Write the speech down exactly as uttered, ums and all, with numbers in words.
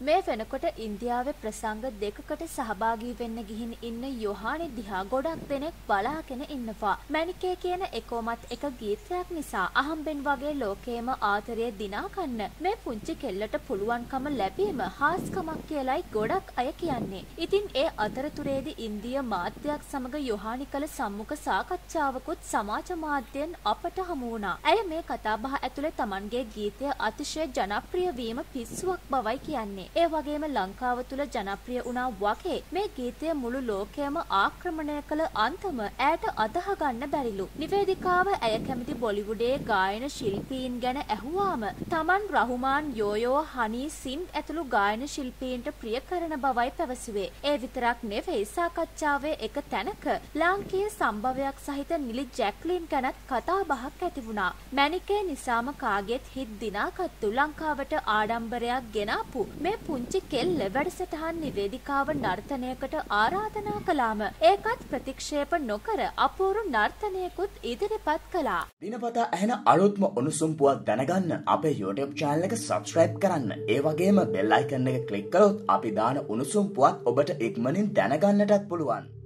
මේ වෙනකොට ඉන්දියාවේ ප්‍රසංග දෙකකට සහභාගී වෙන්න ගිහින් ඉන්න යොහානි දිහා ගොඩක් දෙනෙක් බලාගෙන ඉන්නවා. මැනිකේ කියන එකෝමත් එක ගීතයක් නිසා අහම්බෙන් වගේ ලෝකේම ආදරය දිනා ගන්න මේ පුංචි කෙල්ලට පුළුවන්කම ලැබීම හාස්කමක් කියලයි ගොඩක් අය කියන්නේ. ඉතින් ඒ අතරතුරේදී ඉන්දියා මාධ්‍යයක් සමග යොහානි කළ සම්මුඛ සාකච්ඡාවකුත් සමාජ මාධ්‍යයෙන් අපට හමු වුණා. ඇය මේ කතාබහ ඇතුලේ Tamanගේ ගීතය අතිශය ජනප්‍රිය වීම පිස්සුවක් බවයි කියන්නේ. ඒ වගේම ලංකාව තුල ජනප්‍රිය වුණා වගේ මේ ගීතය මුළු ලෝකයම ආක්‍රමණය කළ අන්තම ඈට අදහ ගන්න බැරිලු. නිවේදිකාව ඇය කැමති බොලිවුඩේ ගායන ශිල්පීන් ගැන ඇහුවාම තමන් රහුමාන් යෝයෝ හනී සින් ඇතුළු ගායන ශිල්පීන්ට ප්‍රිය කරන බවයි පැවසුවේ. ඒ විතරක් නෙවෙයි සාකච්ඡාවේ එක තැනක ලාංකීය සම්භවයක් සහිත නිලි ජැක්ලින් ගැනත් කතා බහක් ඇති වුණා. මැනිකේ නිසාම කාගෙත් හිත් දිනාගත්තු ලංකාවට ආඩම්බරයක් ගෙනාපු මේ පුංචි කෙල්ල වැඩසටහන් නිවේදිකාව නර්තනයකට ආරාධනා කළාම ඒකත් ප්‍රතික්ෂේප නොකර අපූර්ව නර්තනයකුත් ඉදිරිපත් කළා. දිනපතා ඇහෙන අලුත්ම උණුසුම් පුවත් දැනගන්න අපේ YouTube channel එක subscribe කරන්න. ඒ වගේම bell icon එක click කරොත් අපි දාන උණුසුම් පුවත් ඔබට ඉක්මනින් දැනගන්නටත් පුළුවන්.